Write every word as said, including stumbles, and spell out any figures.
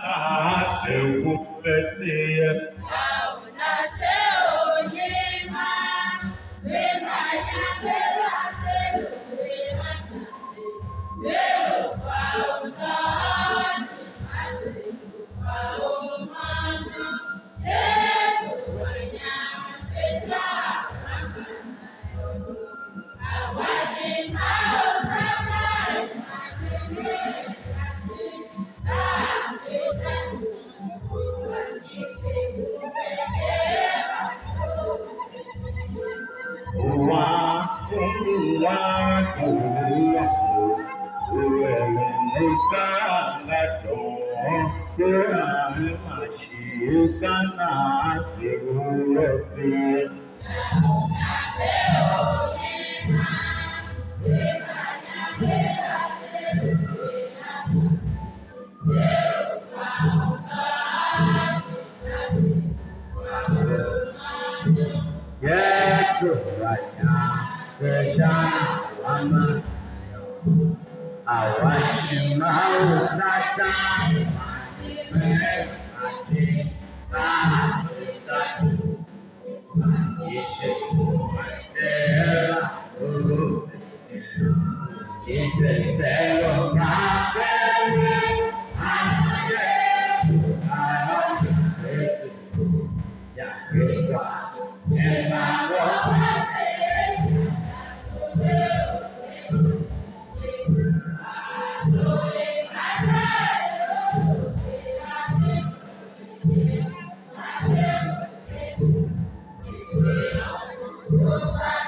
nasceu o Messias. Ao nasceu o Lima, vem Maria pela celuleira, zero para o norte, mas zero para o mano, Deus manhã seja a guaxima os amai, maneira aqui, sabe, yes, right now, the Shama. I watch him out that time. I think that is that. It's a fellow my family. I'm there. I don't listen. Yeah, good God. And I want to say, Bye.